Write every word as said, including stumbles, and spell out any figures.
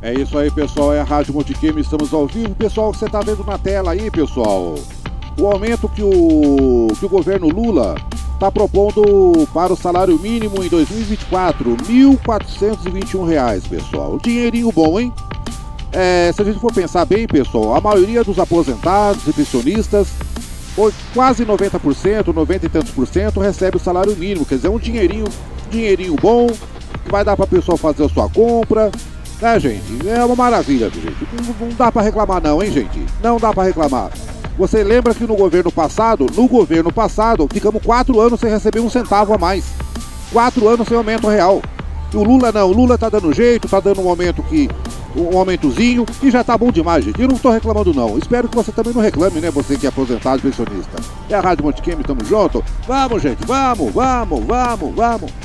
É isso aí, pessoal, é a Rádio Montiqueiro, estamos ao vivo. Pessoal, você está vendo na tela aí, pessoal, o aumento que o, que o governo Lula está propondo para o salário mínimo em dois mil e vinte e quatro, mil quatrocentos e vinte e um reais, pessoal. Dinheirinho bom, hein? É, se a gente for pensar bem, pessoal, a maioria dos aposentados e pensionistas, quase noventa por cento, noventa e tantos por cento, recebe o salário mínimo, quer dizer, um dinheirinho, dinheirinho bom, que vai dar para a pessoa fazer a sua compra, né, gente? É uma maravilha, gente. Não, não dá para reclamar não, hein, gente? Não dá para reclamar. Você lembra que no governo passado, no governo passado, ficamos quatro anos sem receber um centavo a mais. Quatro anos sem aumento real. E o Lula não, o Lula tá dando jeito, tá dando um aumento que, um aumentozinho, e já tá bom demais, gente. Eu não tô reclamando não. Espero que você também não reclame, né, você que é aposentado e pensionista. É a Rádio Montiqueiro, tamo junto. Vamos, gente, vamos, vamos, vamos, vamos.